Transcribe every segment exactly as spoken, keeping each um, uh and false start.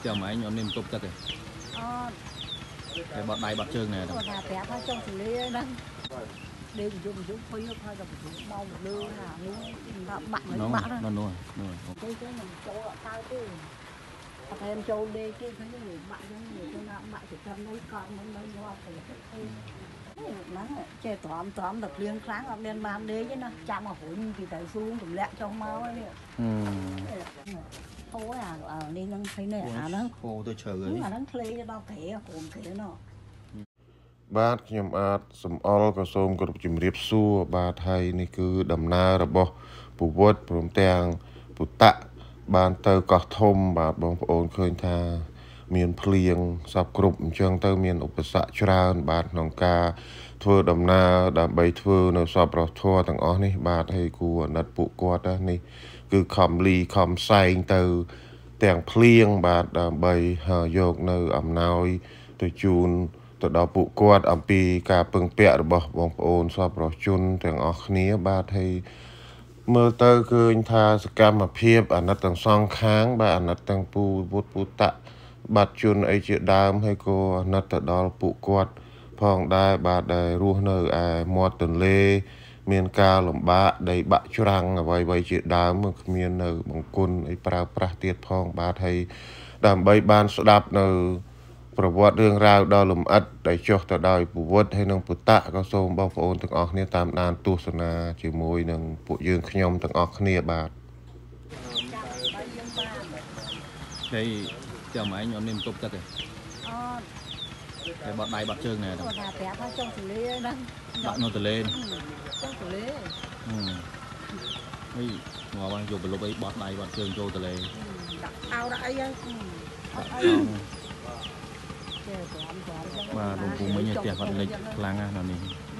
chờ máy nhóm nên tục tất kìa cái bọt đáy bọt trơn này đó bé thôi trong xử lý đó đêm dùng dùng phơi nước thôi rồi dùng bao một lư là nó bặn nó bặn đó nó nuôi nuôi cái cái mình chỗ ở tao chứ hoặc em châu đi cái cái người bạn người cho nào bạn chỉ cần lấy con muốn lấy hoa thì nắng chơi tóm tóm được liên kháng ở bên ban đế chứ nó chạm ở hối thì tại xuống cũng lẹ trong máu ấy khô à ở đi nó thấy này à nó khô tôi chờ rồi mà nó khê cho tao kể cồn kể nó បាទខ្ញុំអាចសំអល់ក៏សូមគោរពជំរាបសួរបាទហើយនេះគឺដំណើររបស់ពុវត្តព្រមទាំងពុតៈបានទៅកោះធំបាទបងប្អូនឃើញថាមានភ្លៀងសពគ្រប់អញ្ចឹងទៅមានឧបសគ្គច្រើនបាទក្នុងការធ្វើដំណើរដើម្បីធ្វើនៅសពរធម៌ទាំងអស់នេះបាទហើយគួរអាណិតពួកគាត់នេះគឺខំលីខំសែងទៅទាំងភ្លៀងបាទដើម្បីយកនៅអំណោយទៅជូនទៅដល់ពួកគាត់អំពីការពឹងពាក់របស់បងប្អូនសពរជនទាំងអស់គ្នាបាទហើយមើលទៅឃើញថាសកម្មភាពអាណិតទាំងសងខាងបាទអាណិតទាំងពូវុទ្ធពូតៈបាត់ជនអីជាដើមហើយក៏អាណិតទៅដល់ពួកគាត់ផងដែរបាទដែលរស់នៅឯមាត់ទន្លេមានការលំបាកដីបាក់ច្រាំងអ្វីៗជាដើមគ្មាននៅបង្គន់អីប្រើប្រាស់ទៀតផងបាទហើយដើម្បីបានស្ដាប់នៅប្រវត្តិរឿងរ៉ាវដ៏លម្អិតដែលចុះទៅដោយពុវត្តហើយនិងពុតៈក៏សូមបងប្អូនទាំងអស់គ្នាតាមដានទស្សនាជាមួយនឹងពួកយើងខ្ញុំទាំងអស់គ្នាបាទ cái chờ máy nhóm nên tục tất kìa cái bọt đáy bọt trơn này đó bé thôi trong xử lý đó bạn nó từ lên trong xử lý ấy ngồi bao dùng lúc ấy bọt đáy bọt trơn trôi từ lên ao đây và đồng cùng mấy nhà trẻ vật lịch lang à nào này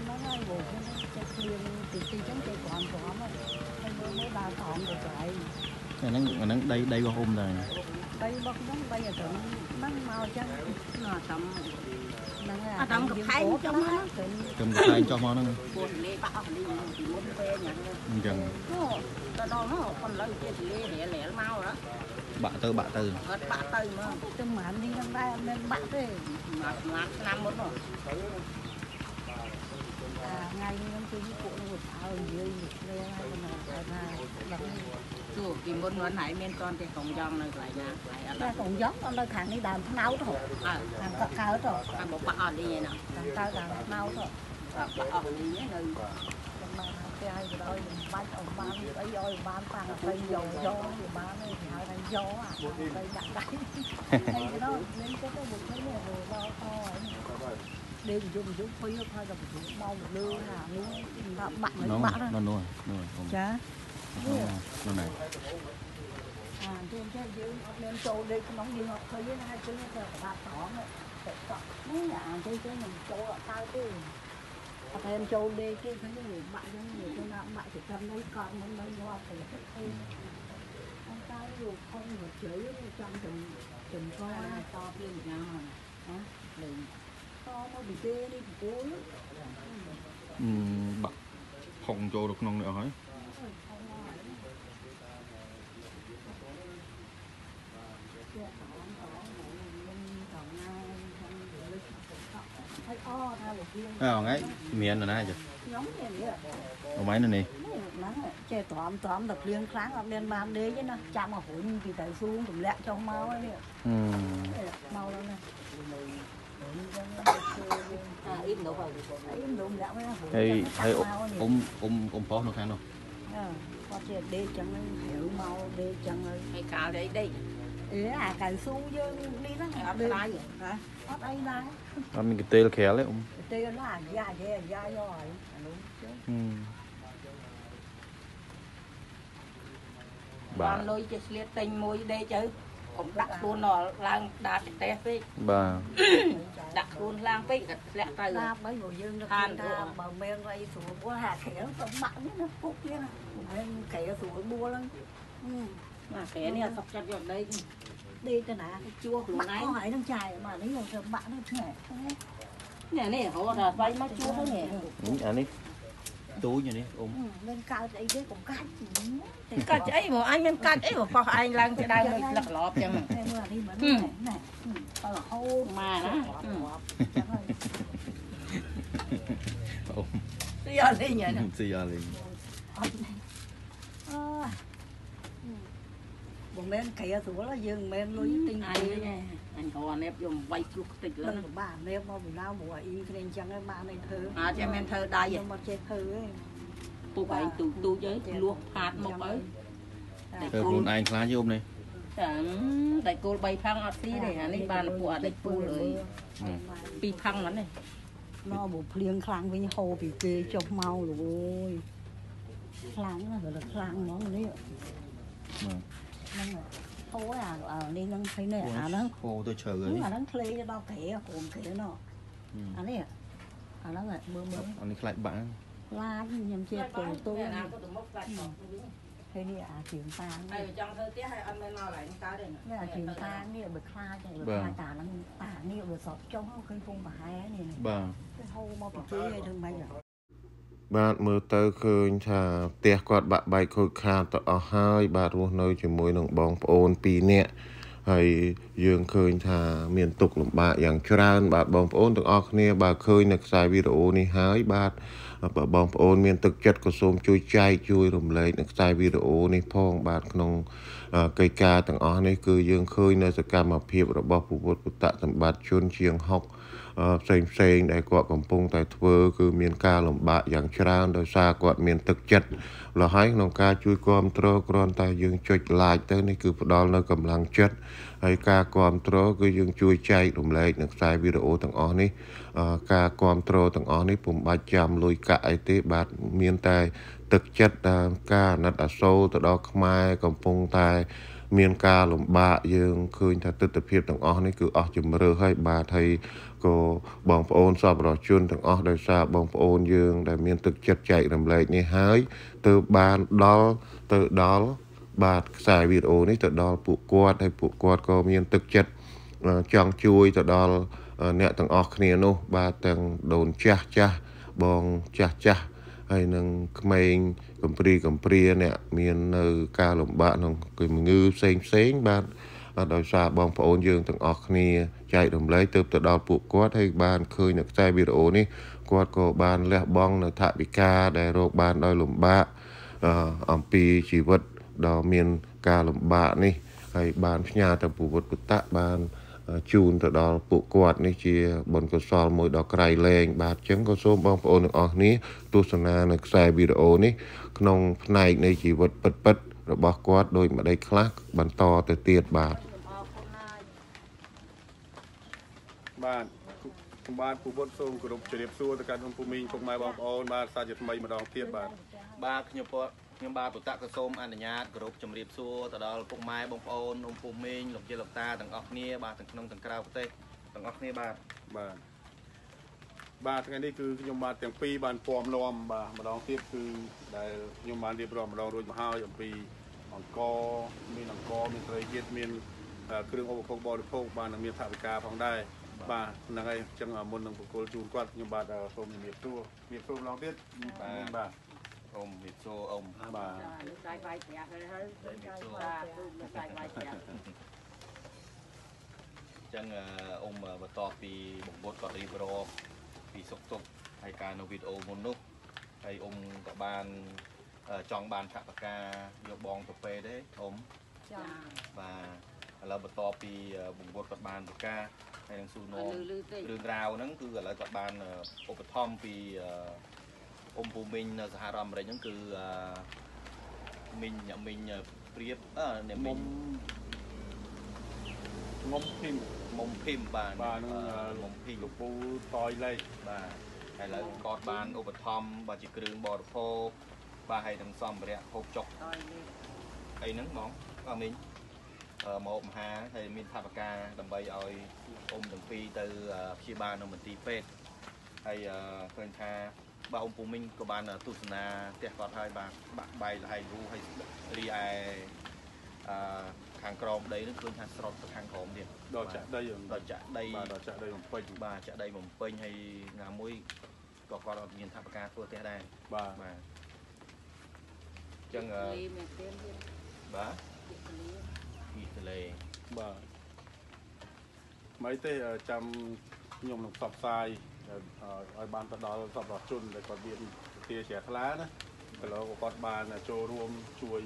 nó nó đây đây qua hôm này đây bóc nắng bây giờ tụi nắng màu chân nó tầm à tầm cái khay trong nó cầm cái khay cho món nó buồn lê bão đi muốn về nhận chừng nó đó nó còn lấy cái gì lẻ lẻ mau đó bạ tư bạ tư bạ tư mà trong màn đi năm nay nên bạ thế mà ngắt năm bốn rồi à ngay những cái cụ nó một áo dưới đây là chú thì muốn nói này men con thì còn giòn này lại nha lại còn gió con đây thằng đi đàm nấu thôi à thằng cắt cao thôi thằng một bạ đi vậy nè thằng tao thằng nấu thôi bạ đi nhé nơi cái ai rồi đó bán ông bán ấy rồi bán tăng là cây dầu gió thì bán này thì hai cây gió à cây đặt đấy cái đó lên cái cái bụng cái này rồi lo to đêm dùng dùng phơi nước thôi rồi dùng bao một lư là nó bặn nó bặn đó nó nuôi nuôi chả nó này à trên cái dưới lên châu đây cái nóng gì học thôi với hai cái nó là tỏ này nó nhà cái cái mình châu ở tao chứ hoặc em châu đi cái cái người bạn cái người cho nào bạn chỉ cần lấy con nó lấy hoa thì hết thôi con tao dù không được chửi trong từng từng con to lên nhau hả đừng to nó bị tê đi bị cố bạc không cho được non nữa hỏi à ngay miền rồi nè chứ ở máy này nè chơi tóm tóm được liên kháng ở bên ban đế chứ nó chạm ở hối thì tại xuống cũng lẹ trong máu ấy máu đó này à im đủ rồi im đủ lẹ với hay hay ôm ôm ôm phó nó khăn không có chuyện đế chẳng hiểu máu đế chẳng hay cào đây đây ế à cài xuống chứ đi đó ở đây hả ở đây đây à mình cái tê khéo đấy ông tê nó là da da da rồi bà lôi cái liệt tình môi đây chứ cũng đặt luôn nó lang đạt té phí bà đặt luôn lang phí lẹ tay ra mấy người dân nó than ra mà men đây xuống có hạt khéo tấm mặn nó phúc kia nè men khéo xuống mua lắm mà cái này sọc chặt vào đây đi cho nè chua luôn này hỏi đang chài mà lấy rồi bạn nó thế nè nè họ là vay má chua thế nè anh đi túi như thế ôm bên cao ấy đấy cũng cắt cắt ấy mà anh nên cắt ấy mà có anh lang cái đang lật lọp chẳng em là đi mà này này là hô mà đó ôm bây giờ đi nhỉ xì ra liền bọn men kia thủ là dừng men lối tinh anh anh họ nếp dùng vay lúc tịch lần lớn của bà nếp mà bị lao mùa im cái nên chẳng cái bà này thơ à cho men thơ đai vậy mà chơi thơ ấy tu bảy tu tu với luộc hạt một ấy thơ luôn anh khá như ôm này tại cô bay phăng ở xí này anh ấy bàn của đây cô rồi pi phăng lắm này nó bộ liêng khlang với hồ bị kê trong mau rồi khlang là gọi là khlang nó đấy nâng khô à đi nâng thấy này à nó khô tôi chờ rồi đúng là nó khê cho bao kẻ cồn kẻ nó anh ấy à nó là mưa mưa anh ấy lại bạn la nhầm chết cổ tôi thế đi à chuyển ta trong thời tiết hay ăn bên nào lại cá đây nè là chuyển ta đi ở bực kha chạy bực kha tả nó tả đi ở sọt trong không khơi phun bà hai này bà cái hô mà bị chơi hay thường bây giờ បាទមើលទៅឃើញថាផ្ទះគាត់បាក់បែកខូចខាតទៅអស់ហើយបាទរស់នៅជាមួយនឹងបងប្អូនពីរនាក់ហើយយើងឃើញថាមានទុក្ខលំបាកយ៉ាងច្រើនបាទបងប្អូនទាំងអស់គ្នាបើឃើញនៅខ្សែវីដេអូនេះហើយបាទបងប្អូនមានទឹកចិត្តក៏សូមជួយចែកជួយរំលែកនៅខ្សែវីដេអូនេះផងបាទក្នុងកិច្ចការទាំងអស់នេះគឺយើងឃើញនៅសកម្មភាពរបស់ពុទ្ធពុទ្ធសម្បត្តិជនជាងហុកផ្សេងផ្សេងដែលគាត់កំពុងតែធ្វើគឺមានការលំបាកយ៉ាងច្រើនដោយសារគាត់មានទឹកចិត្តលហើយក្នុងការជួយគាំទ្រគ្រាន់តែយើងចុច like ទៅនេះគឺផ្ដល់នៅកម្លាំងចិត្តហើយការគាំទ្រគឺយើងជួយចែករំលែកនៅខ្សែវីដេអូទាំងអស់នេះការគាំទ្រទាំងអស់នេះពុំបាច់ចាំលុយកាក់អីទេបាទមានតែទឹកចិត្តការអាណិតអាសូរទៅដល់ខ្មែរកំពុងតែមានការលំបាកយើងឃើញថាទស្សនវិជ្ជាទាំងអស់នេះគឺអស់ជំរឿហើយបាទហើយក៏បងប្អូនសប្បុរសជនទាំងអស់ដោយសារបងប្អូនយើងដែលមានទឹកចិត្តចែករំលែកនេះហើយទៅបានដល់ទៅដល់បាទខ្សែវីដេអូនេះទៅដល់ពួកគាត់ហើយពួកគាត់ក៏មានទឹកចិត្តចង់ជួយទៅដល់អ្នកទាំងអស់គ្នានោះបាទទាំងដូនចាស់ចាស់បងចាស់ចាស់ហើយនឹងក្មេងកំព្រីកំព្រាអ្នកមាននៅការលំបាកក្នុងជំងឺផ្សេងផ្សេងបាទដោយសារបងប្អូនយើងទាំងអស់គ្នាចែករំលែកទៅទៅដល់ពួកគាត់ហើយបានឃើញនៅខ្សែវីដេអូនេះគាត់ក៏បានលះបង់នៅថវិកាដែលរកបានដោយលំបាកអំពីជីវិតដ៏មានការលំបាកនេះហើយបានផ្ញើទៅពុទ្ធពុទ្ធបានជូនទៅដល់ពួកគាត់នេះជាបុណ្យកុសលមួយដ៏ក្រៃលែងបាទអញ្ចឹងក៏សូមបងប្អូនទាំងអស់គ្នាទស្សនានៅខ្សែវីដេអូនេះក្នុងផ្នែកនៃជីវិតពិតពិតរបស់គាត់ដោយម្ដេចខ្លះបន្តទៅទៀតបាទបាទខ្ញុំបាទពូវុតសូមគោរពជម្រាបសួរទៅកាន់ពូមីងពុកម៉ែបងប្អូនបាទសាជាថ្មីម្ដងទៀតបាទបាទខ្ញុំពខ្ញុំបាទពុទ្ធក៏សូមអនុញ្ញាតគោរពជម្រាបសួរទៅដល់ពុកម៉ែបងប្អូនអ៊ំពូមីងលោកយាយលោកតាទាំងអស់គ្នាបាទទាំងក្នុងទាំងក្រៅប្រទេសទាំងអស់គ្នាបាទបាទបាទថ្ងៃនេះគឺខ្ញុំបាទទាំងពីរបានពំនាំបាទម្ដងទៀតគឺដែលខ្ញុំបានរៀបរាប់ម្ដងរួចមកហើយអំពីអង្គមានអង្គមានត្រីជាតិមានគ្រឿងឧបភោគបរិភោគបាទនិងមានថវិកាផងដែរបាទហ្នឹងហើយអញ្ចឹងមុននឹងបកគលជូនគាត់ខ្ញុំបាទសូមជំរាបសួរជំរាបសួរម្ដងទៀតបាទបាទអ៊ំជំរាបសួរអ៊ំបាទចាយវាយប្រាក់ហើយហើយចាយបាទចាយវាយប្រាក់អញ្ចឹងអ៊ំបន្ទាប់ពីបងបុតគាត់រៀបរាប់ពីសុខទុក្ខហើយការនៅវីដេអូមុននោះហើយអ៊ំក៏បានចង់បានថវិកាយកបងទៅពេទេអ៊ំចាបាទឥឡូវបន្ទាប់ពីបងបុតគាត់បានប្រកាសហើយនឹងស៊ូនោមរឿងរ៉ាវហ្នឹងគឺឥឡូវគាត់បានឧបត្ថម្ភពីអ៊ំពូមីងនៅសហរដ្ឋអាមេរិកហ្នឹងគឺមីងអ្នកមីងព្រៀបអឺអ្នកមីងងុំភីមងុំភីមបាទបាទនឹងងុំភីមលោកពូតយលេខបាទហើយឥឡូវគាត់បានឧបត្ថម្ភបាទជាគ្រឿងបរិភោគបាទហើយនឹងសម្ភារៈហូបចុកអីហ្នឹងហ្មងអឺមីងមកមហាហើយមានថវិកាដើម្បីឲ្យអ៊ំទាំងពីរទៅព្យាបាលនៅមន្ទីរពេទ្យហើយឃើញថាបាទអ៊ំពូមីងក៏បានទស្សនាផ្ទះគាត់ហើយបាទបាក់បែកលហើយយូរហើយរីឯអឺខាងក្រោមដីនឹងឃើញថាស្រត់ទៅខាងក្រោមទៀតដល់ចាក់ដីដល់ចាក់ដីបាទដល់ចាក់ដីបំពេញបាទចាក់ដីបំពេញហើយណាមួយก็ก็มีทางประกาศตัวเตี้ยได้บ่ามาจังเออ Lì mẹ tên đi. บ้า Điện lì. อีทะเลบ่าmấy thế chăm nhung nó sập sai ở ban tận đó sập đọt chun để còn biên tia trẻ lá nữa cái đó có con bàn là cho rùm chuối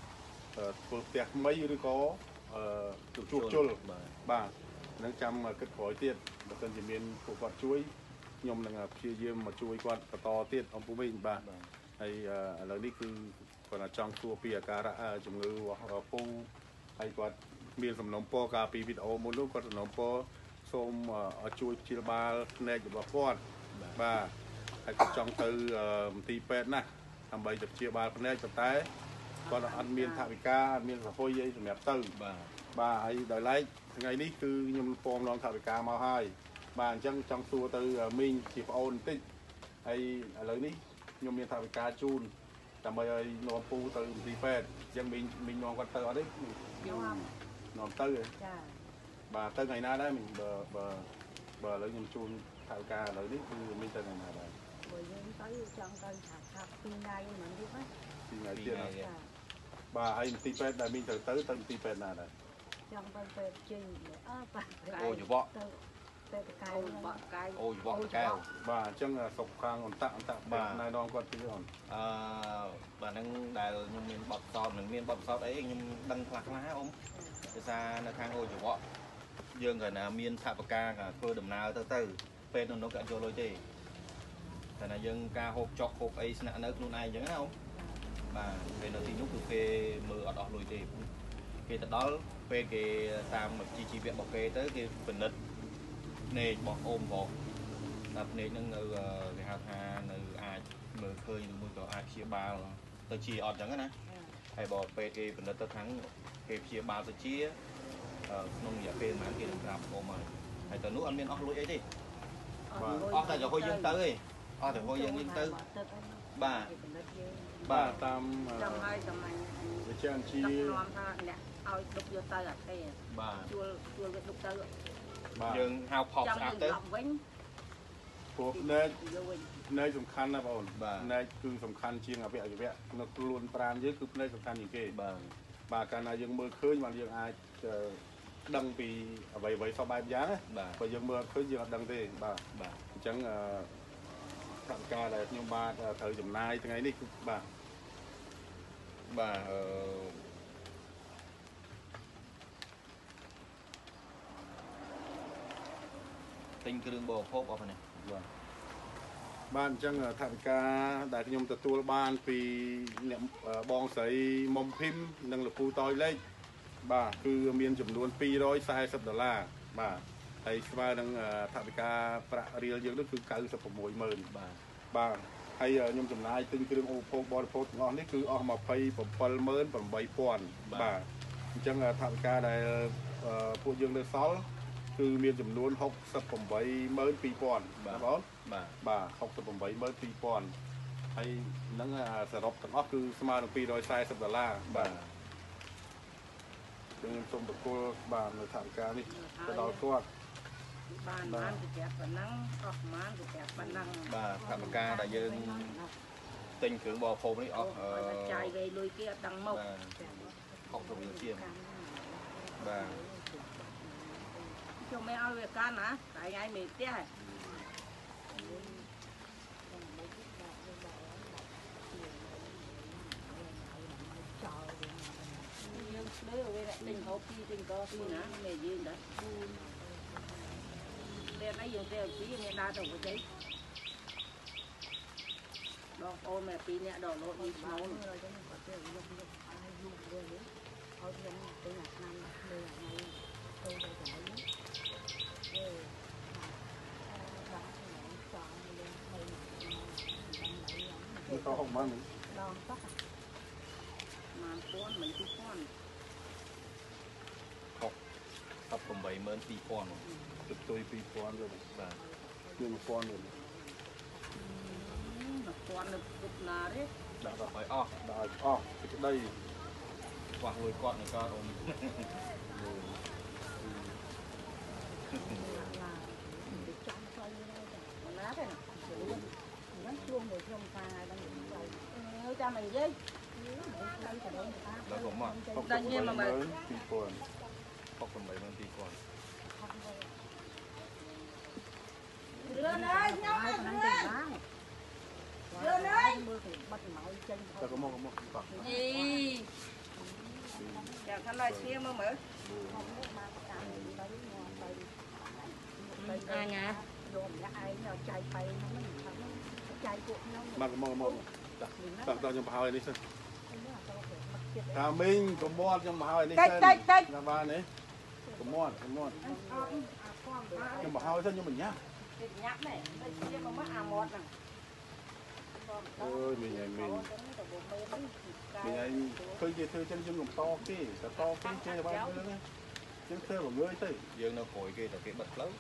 phượt tiệc mấy đứa có chuột chuột chul bà nâng chăm kết phối tiết và cần chỉ miền của con chuối nhung là chia diêm mà chuối con to tiết ông bố mình bà hay là đi cứ còn là trong tour pia cà ra chủng ngư hoặc phu hay còn miền sầm nông po cà pi vịt ô một lúc còn nông po xôm ở chuối chia ba này của bà con bà hay còn trong từ tì pet nè làm bài tập chia ba này tập té còn là ăn miền thảo ca miền là phôi dây mẹp từ bà bà hay đợi lấy ngày ní cứ nhung phong non thảo ca mau hai bà chẳng trong tour từ mình chỉ phải ôn tích hay lấy ní nhung miền thảo ca chun làm bài nón pu từ tì pet chẳng mình mình nón con từ ở đấy nón từ bà từ ngày na đấy mình bờ bờ bờ lấy nhung chun thảo ca lấy ní cứ mình từ ngày nào đấy rồi đến tới trong coi thảo thảo pin này mình đi hết thì ngày kia bà hay tì pet là mình từ tới từ tì pet nào đấy trong coi về chơi ở bà โอ้ยบ่ về cái Ôi bọ cái. โอ้ยบ่แก้ว bà chẳng là sọc khang còn tạm tạm bà này đòn còn tí còn អឺបាទហ្នឹងដែលខ្ញុំមានបទសោតនឹងមានបទសោតអីខ្ញុំដឹងខ្លះខ្លះអ៊ំដោយសារនៅខាងអូចវៈយើងក៏ណាមានថវិកាក៏ធ្វើដំណើរទៅទៅពេលនោះក៏យកលុយទេតែណាយើងការហូបចុកហូបអីស្នាក់នៅខ្លួនឯងអញ្ចឹងណាអ៊ំបាទពេលនៅទីនោះគឺគេមើលអត់អស់លុយទេគេទៅដល់ពេលគេតាមជីជីវៈរបស់គេទៅគេពិនិត្យភ្នែករបស់អូមផងតែភ្នែកហ្នឹងនៅគេហៅថានៅអាចមើលឃើញឬមួយក៏អាចព្យាបាលទៅជាអត់ចឹងណាហើយបើពេលគេពិនិត្យទៅខាងគេព្យាបាលទៅជាក្នុងរយៈពេលប្រហែលគេនឹងប្រាប់ខ្ញុំហើយហើយទៅនោះអត់មានអស់លុយអីទេអស់តែរហូតយើងទៅឯងអស់តែរហូតយើងទៅបាទបាទ tam Trong hai tầm này. để cho anh chi Đập nón tha nè, ao đục vô tay à thế. បាទ Chua chua cái đục tay. bà យើងហៅផប់ Trong ស្អាត những ទៅ gọng vĩnh. cuộc nơi Vô vĩnh. nơi sầm khăn là bảo Bà. nơi cứ sầm khăn chiêng à vẽ vẽ nó luôn pran dưới cứ nơi sầm khăn như kia បាទ bà cái này dương mưa khơi mà dương ai đăng vì vậy vậy sau bài giá ấy បាទ và dương mưa khơi dương đăng thế bà បាទ chẳng thằng ca là nhưng ba thời điểm nay từ ngày đi bà បាទអឺទិញគ្រឿងបរិភោគអស់ហ្នឹង vâng ban chẳng thằng ca đại nhung từ tua ban vì niệm bong sấy mông phim nâng lực phu tôi lấy bà cứ miền chủng luôn pi rồi sai sập đô la bà thầy ba đang thằng ca pra real dương đó cứ cៅsập mỗi mờn បាទ bà hay nhung chủng này tinh cứ ô phô bò phô ngon đấy cứ ở mà pay phẩm pal mờn phẩm bảy pòn bà chẳng thằng ca đại phụ dương được sáu cứ miền chủng luôn học sập phẩm bảy mờn pi pòn bà đó បាទ bà học tập phẩm bảy mờn pi pòn hay nắng sẽ đọc tận óc cứ smart pi rồi sai sập đô la bà đừng xong được cô bà người thẳng ca đi cái đó cô Bàn mán thì kẹt phần năng, ọc mán thì kẹt phần năng. បាទកម្មការដែលយើងទិញគ្រឿងបរិភោគនេះអស់អឺ Chạy về lùi kia đằng mộc. បាទហុកទៅវាជាបាទ Cho mấy ao về can hả? Tại ngay mệt thế hả? Đấy rồi lại tình hộp đi tình có gì nữa mẹ gì đó. Đây lấy dùng tiêu chí nghe đa tổng cái giấy. Đó ôm mẹ tí nè đỏ lộn đi máu rồi. nó có không bán mình Mà con mình cứ con. ហុកសព82000 chụp tôi pi pòn rồi បាទ nhưng mà pòn rồi Mà con nó cục nà đấy. đã đã ឲ្យអស់ đã ó cái đây ខ្វះលុយគាត់នៅក៏អូន Mà lá thế nào? mình với แล้วผมอ่ะ học tập mới mớiปีก่อนพกคนใบมันปีก่อน lên ơi nhóc ai còn ăn tiền lắm lên ơi bắt mỏi chân ta có một có một cặp gì chào thanh nói xia mơ mở ai nhà dồn ra ai nó chạy bay nó mới chạy cuộc nó mà có một có một tặng tao trong bao này xem à mình có một trong bao này xem là ba này có một có một trong bao xem cho mình nhá nhắc này xia mà mất à một nè ơi mình này mình mình này khơi chơi chơi chân dùng to kia to kia chơi bao nhiêu nữa chân chơi của người tới យើងនៅក្រួយគេតែគេបិទផ្លូវ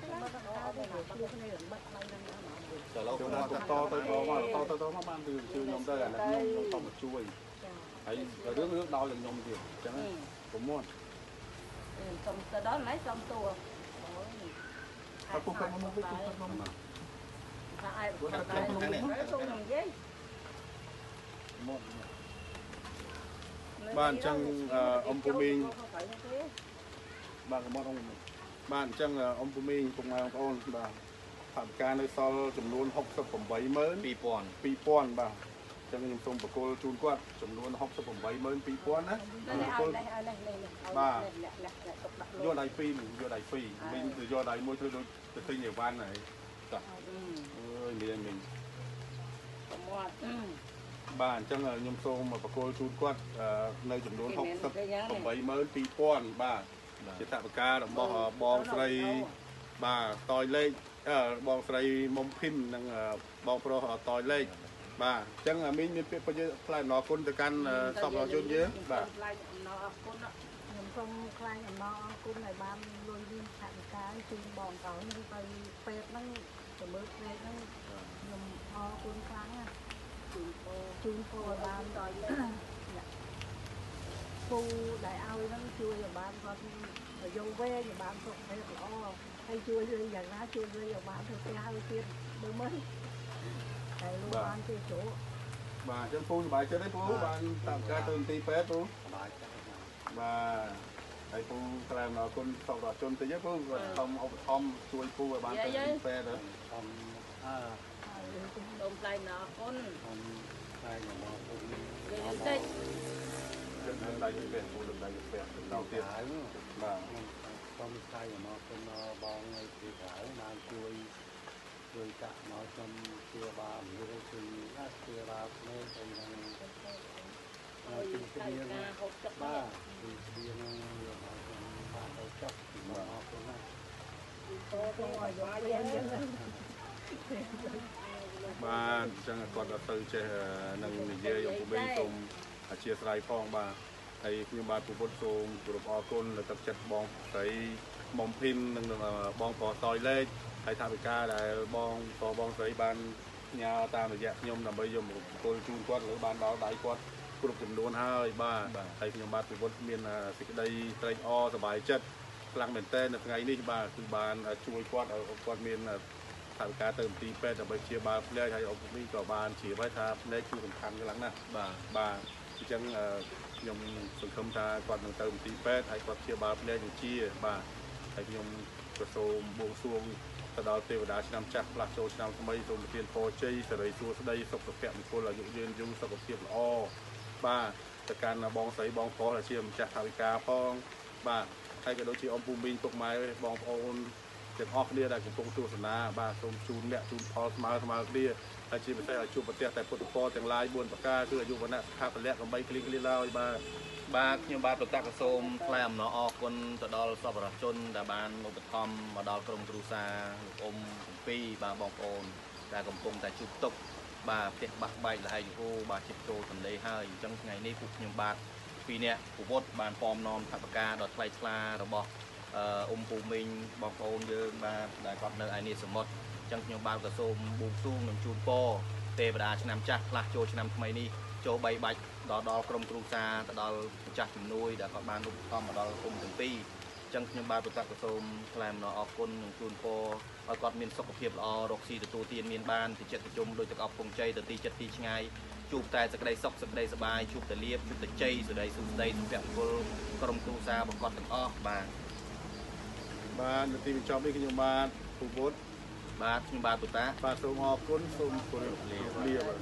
តែឡូវ chúng គាត់ ta to tới to mà to tới to nó ban từ từ nhóm tới là nhóm to một chuôi ấy ở nước nước đau là nhóm gì chẳng hạn cũng muốn xong từ đó lấy xong tua các cô không muốn biết không không mà ai nói xuống nằm với bạn chẳng ông của mình bạn có ông bạn chẳng ông của mình cùng ông ôn và phạm ca nơi sau chấm luôn học tập phẩm bảy mới ពីរពាន់ปีป้อนบ่าจังยังส่งประโกลจูนกว่าจำนวนหกสิบผมไว้เมินปีป้อนนะบ่าโยดไดปีมโยดไดปีมินคือโยดไดมวยคือโดยจะตีเหนียวบ้านไหนจ้ะเอ้ยมีมินบ้านจังยมส่งมาประโกลจูนกว่าในจำนวนหกสิบผมไว้เมินปีป้อนบ่าจิตตะปากาดอกบองใส่บ่าตอยเล็กเออบองใส่มมพิมนังบองโปรตอยเล็กbà chẳng mình mình bây giờ lại nó con từ căn sọc nó chôn nhớ bà mình không khai nó cũng này ban luôn đi thẳng cái xin bòn tỏi nhưng tay pet nó từ bước pet nó nhầm ho cũng kháng à chun phô ban rồi phu đại ao nó chui vào ban con rồi vô ve vào ban không thấy rõ hay chui rơi vào lá chui rơi vào ban thôi cái hai kia mới mới bà bà chân phu bà chơi đấy phu bạn tạm ca từng tí phép phu bà thầy phu làm nó con sau đó chôn tí phu không ông thom chui phu và bạn từng tí phép nữa đồng tay nó con đây đừng đây cái phép phu đừng đây cái phép đầu tiên bà không sai mà nó con nó bong thì phải mang chui rồi cả nó trong kia ba người thì là kia ba nơi thì là thì cái điên ba thì điên nhiều mà ba đầu chọc mà nó cũng là bà chẳng còn là từ chơi nâng dê dùng của bên tôm chia sài phong bà thầy nhưng bà phụ vốn tôm của bà con là tập chặt bong thấy mong phim nâng bong cỏ tỏi lên hay tham gia là bong có bong tới ban nhà ta được dẹp nhôm làm bây giờ một tôi chun quát lỡ ban đó đáy quát cô được chừng đốn hai ba thầy nhôm ba từ vốn miền là đây tây o sờ bài chất lăng miền tên là ngày đi ba từ ban chui quát ở quát miền là tham gia từ tí pe là bây chia ba lên hay ông cũng đi có ban chỉ phải tham lên chui sầm khăn cái lăng nè ba ba chỉ chẳng nhôm sừng không ta quát từ tí pe hay quát chia ba lên chia ba thầy nhômกระโซมบวงสรวงตลอดเทวดาชนำจักรพระโจชนำสมัยทรงเทียนพอใจสลายสัวสดายศพกับแกะมีคนอายุยืนยุ่งศพกับเทียนอ้อบ้าแต่การบองใส่บองพอละเชียมจากทาวิกาพองบ้าให้กระโดดชีอมภูมิตกไม้บองโอนเจ็บออกเดียได้กับตรงตัวสนาบ้าทรงจูนเนี่ยจูนพอสมาสมาเดียอาชีพไม่ใช่อาชีพประเทศแต่ปุถุพอแต่งลายบนปากกาคืออายุวันนั้นข้าพเจ้ากับใบคลิกลิลาวบ้าបាទខ្ញុំបាទប្រតាក់កសូមថ្លែងអំណរអគុណទៅដល់សប្បុរសជនដែលបានឧបត្ថម្ភមកដល់ក្រុមគ្រួសារលោកអ៊ំទាំងពីរបាទបងប្អូនដែលកំពុងតែជួបទុក្ខបាទផ្ទះបាក់បែកលហើយយូរបាទជិតចូលទន្លេហើយអញ្ចឹងថ្ងៃនេះពួកខ្ញុំបាទពីរនាក់ប្រវត្តិបានពំនាំថវិកាដ៏ថ្លៃថ្លារបស់អ៊ំពូមីងបងប្អូនយើងបាទដែលគាត់នៅឯនេះសមុទ្រអញ្ចឹងខ្ញុំបាទក៏សូមបួងសួងនិងជូនពរទេវតាឆ្នាំចាស់ខ្លះចូលឆ្នាំថ្មីនេះចូលបីបាច់ដល់ដល់ក្រុមគ្រួសារទៅដល់ម្ចាស់ជំនួយដែលគាត់បានឧបត្ថម្ភមកដល់គុំទាំងពីរចឹងខ្ញុំបាទប្រកាសសូមថ្លែងអំណរអគុណនិងជូនពរឲ្យគាត់មានសុខភាពល្អរកស៊ីទទួលទានមានបានទីចិត្តប្រជុំដោយទាំងអស់ពងជ័យទៅទីចិត្តទីឆ្ងាយជួបតែសេចក្តីសុខសេចក្តីសប្បាយជួបតែលៀបជួបតែជ័យសេចក្តីសុខស្ដីសុភមង្គលក្រុមគ្រួសាររបស់គាត់ទាំងអស់បាទបាទនៅទីបញ្ចប់នេះខ្ញុំបាទពូពុទ្ធបាទខ្ញុំបាទពុតាបាទសូមអរគុណសូមគោរពលាលាបាទ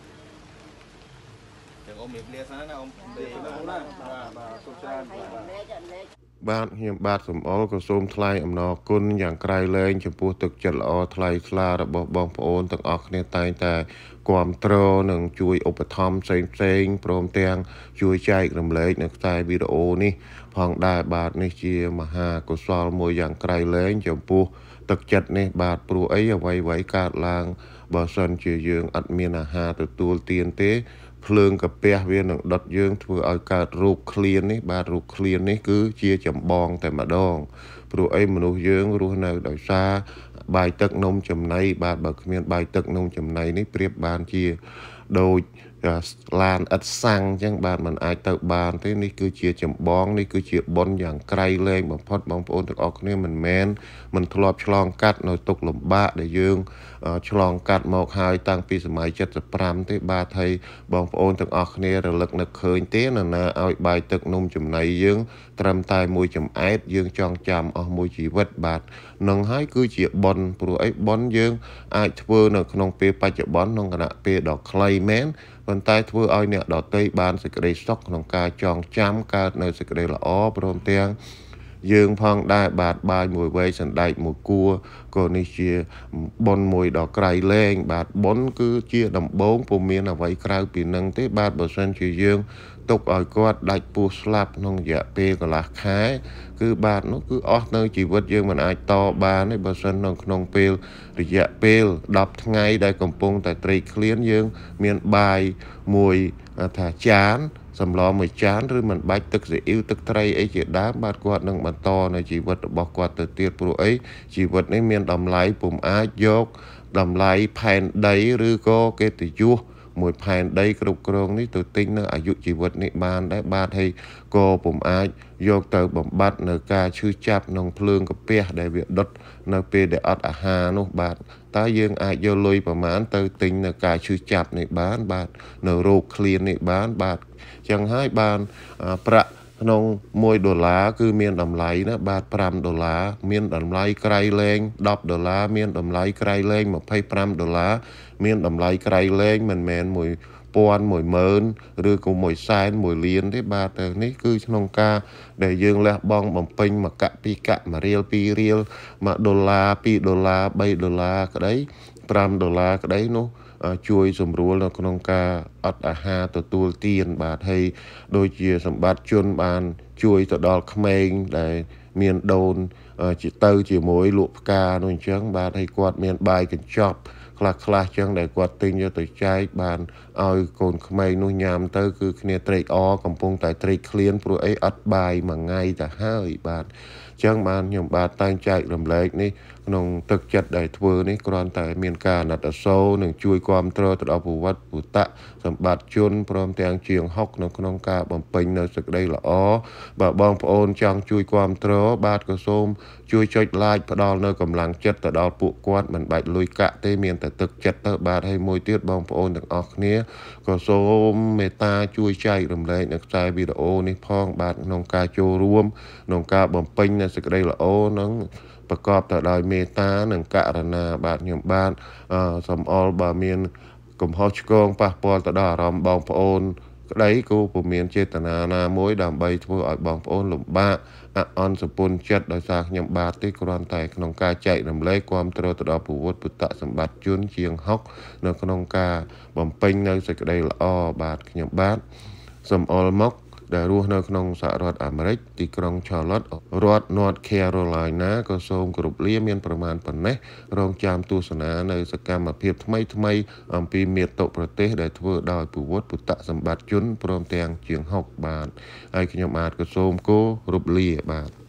ទាំងអ៊ំមានលាសិនណាអ៊ំលាណាបាទបាទសូមច្រើនបាទបាទខ្ញុំបាទសំអល់ក៏សូមថ្លែងអំណរគុណយ៉ាងក្រៃលែងចំពោះទឹកចិត្តល្អថ្លៃថ្លារបស់បងប្អូនទាំងអស់គ្នាតែងតែគាំទ្រនិងជួយឧបត្ថម្ភផ្សេងផ្សេងព្រមទាំងជួយចែករំលែកនៅខ្សែវីដេអូនេះផងដែរបាទនេះជាមហាកុសលមួយយ៉ាងក្រៃលែងចំពោះទឹកចិត្តនេះបាទព្រោះអីអ្វីអ្វីកើតឡើងបើសិនជាយើងអត់មានអាហារទទួលទានទេភ្លើងកាពះវានឹងដុតយើងធ្វើឲ្យកើតរោគឃ្លាននេះបាទរោគឃ្លាននេះគឺជាចម្បងតែម្ដងព្រោះអីមនុស្សយើងរស់នៅដោយសារបាយទឹកនំចំណីបាទបើគ្មានបាយទឹកនំចំណីនេះប្រៀបបានជាដូចឡានឥតសាំងអញ្ចឹងបាទมันអាចទៅបានទេនេះគឺជាចម្បងនេះគឺជាបុណ្យយ៉ាងក្រៃលែងបំផុតបងប្អូនទាំងអស់គ្នាមិនមែនមិនធ្លាប់ឆ្លងកាត់នៅទុក្ខលំបាកដែលយើងឆ្លងកាត់មកហើយតាំងពីសម័យ칠십오ទេបាទហើយបងប្អូនទាំងអស់គ្នារលឹកនឹកឃើញទេនរណាឲ្យបាយទឹកនំចំណីយើងត្រឹមតែមួយចំអែតយើងចងចាំអស់មួយជីវិតបាទនឹងហើយគឺជាបុណ្យព្រោះអីបុណ្យយើងអាចធ្វើនៅក្នុងពេលបច្ចុប្បន្នក្នុងគណៈពេលដ៏ខ្លីមែនប៉ុន្តែធ្វើឲ្យអ្នកដទៃបានសេចក្តីសុខក្នុងការចងចាំកើតនៅសេចក្តីល្អព្រមទាំងយើងផងដែរបាទបាយមួយវែកសណ្ដែកមួយគួរក៏នេះជាបុណ្យមួយដ៏ក្រៃលែងបាទបុណ្យគឺជាដំបូងពុំមានអ្វីក្រៅពីនឹងទេបាទបើសិនជាយើងទុកឲ្យគាត់ដាច់ពោះស្លាប់ក្នុងរយៈពេលកន្លះខែគឺបាទនោះគឺអស់នៅជីវិតយើងមិនអាចតបានទេបើសិននៅក្នុងពេលរយៈពេលដប់ថ្ងៃដែលកំពុងតែត្រេកឃ្លានយើងមានបាយមួយថាចានសម្លមួយចានឬមិនបាច់ទឹកស៊ីអ៊ីវទឹកត្រីអីជាដើមបាទគាត់នឹងបន្តនៅជីវិតរបស់គាត់ទៅទៀតព្រោះអីជីវិតនេះមានតម្លៃពុំអាចយកតម្លៃផែនដីឬក៏កិត្តិយសមួយផែនដីគ្រប់គ្រងនេះទៅទិញនៅអាយុជីវិតនេះបានដែរបាទហើយក៏ពុំអាចយកទៅបំបត្តិនៅការឈឺចាប់ក្នុងភ្លើងកាពះដែលវាដុតនៅពេលដែលអត់អាហារនោះបាទតើយើងអាចយកលុយប្រមាណទៅទិញនៅការឈឺចាប់នេះបានបាទនៅរោគឃ្លាននេះបានបាទចឹងហើយបានប្រាក់ក្នុងមួយដុល្លារគឺមានតម្លៃណាបាទfiveដុល្លារមានតម្លៃក្រៃលែងtenដុល្លារមានតម្លៃក្រៃលែងtwenty-fiveដុល្លារមានតម្លៃក្រៃលែងមិនមែនមួយពាន់មួយម៉ឺនឬក៏មួយសែនមួយលានទេបាទតែនេះគឺក្នុងការដែលយើងលះបង់បំពេញមួយកៈពីរកៈមួយរៀលពីររៀលមួយដុល្លារពីរដុល្លារបីដុល្លារក្តីfiveដុល្លារក្តីនោះជួយសម្រួលនៅក្នុងការអត់អាហារទទួលទានបាទហើយដូចជាសម្បត្តិជនបានជួយទៅដល់ក្មេងដែលមានដូនជាទៅជាមួយលក់ផ្កានោះអញ្ចឹងបាទហើយគាត់មានបាយកញ្ចប់ខ្លះខ្លះចឹងដែលគាត់ទិញយកទៅចែកបានឲ្យកូនក្មេងនោះញ៉ាំទៅគឺគ្នាត្រេកអរកំពុងតែត្រេកឃ្លានព្រោះអីអត់បាយមួយថ្ងៃទៅហើយបាទចឹងបានខ្ញុំបាទតែងចែករំលែកនេះក្នុងទឹកចិត្តដែលធ្វើនេះគ្រាន់តែមានការអាណិតអាសូរនិងជួយគ្រប់គ្រងទៅដល់ប្រវត្តិពុទ្ធសម្បត្តិជនព្រមទាំងជាងហុកនៅក្នុងការបំពេញនៅសេចក្តីល្អបើបងប្អូនចង់ជួយគ្រប់គ្រងបាទក៏សូមជួយចុច like ផ្ដល់នៅកម្លាំងចិត្តទៅដល់ពួកគាត់មិនបាច់លុយកាក់ទេមានតែទឹកចិត្តទៅបាទហើយមួយទៀតបងប្អូនទាំងអស់គ្នាក៏សូមមេត្តាជួយចែករំលែកនៅខ្សែវីដេអូនេះផងបាទក្នុងការចូលរួមក្នុងការបំពេញនៅសេចក្តីល្អនឹងប្រកបទៅដោយមេត្តានិងករុណាបាទខ្ញុំបាទសំអល់បើមានកំហុសឆ្គងប៉ះពាល់ទៅដល់អារម្មណ៍បងប្អូនក្តីគូពុំមានចេតនាណាមួយដើម្បីធ្វើឲ្យបងប្អូនលំបាកអអន់សពុនចិត្តដោយសារខ្ញុំបាទទេគ្រាន់តែក្នុងការចែករំលែកគ្រប់គ្រងទៅដល់ពុទ្ធពុទ្ធសម្បត្តិជនជាងហុកនៅក្នុងការបំពេញនៅសេចក្តីល្អបាទខ្ញុំបាទសំអល់មកដែលរស់នៅក្នុងសហរដ្ឋអាមេរិកទីក្រុង Charlotte រដ្ឋ North Carolina ក៏សូមគោរពលាមានប្រមាណប៉ុណ្ណេះរងចាំទស្សនានៅសកម្មភាពថ្មីថ្មីអំពីមាតុប្រទេសដែលធ្វើដោយពុទ្ធពុទ្ធសម្បត្តិជនព្រមទាំងជាងហុកបាទហើយខ្ញុំបាទក៏សូមគោរពលាបាទ